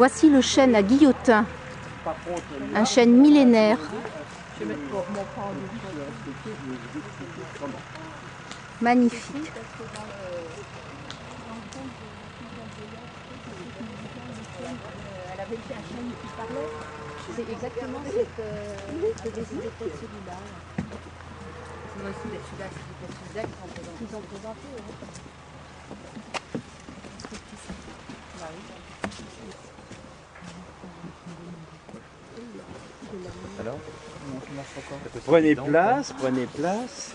Voici le chêne à Guillotin, un chêne millénaire. Magnifique. Elle avait fait un chêne qui parlait. C'est exactement cette décidé de celui-là. Sinon, ici, celui-là, c'est celui-là qu'ils ont présenté. Alors, prenez place, prenez place.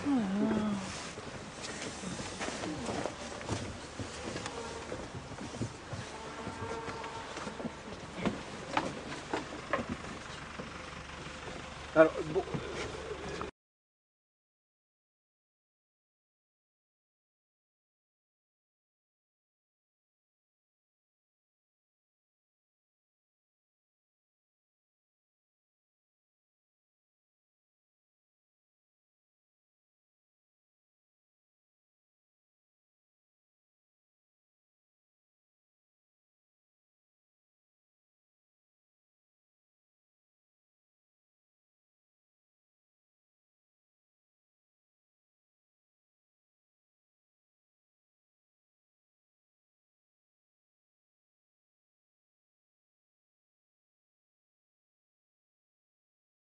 Alors, bon,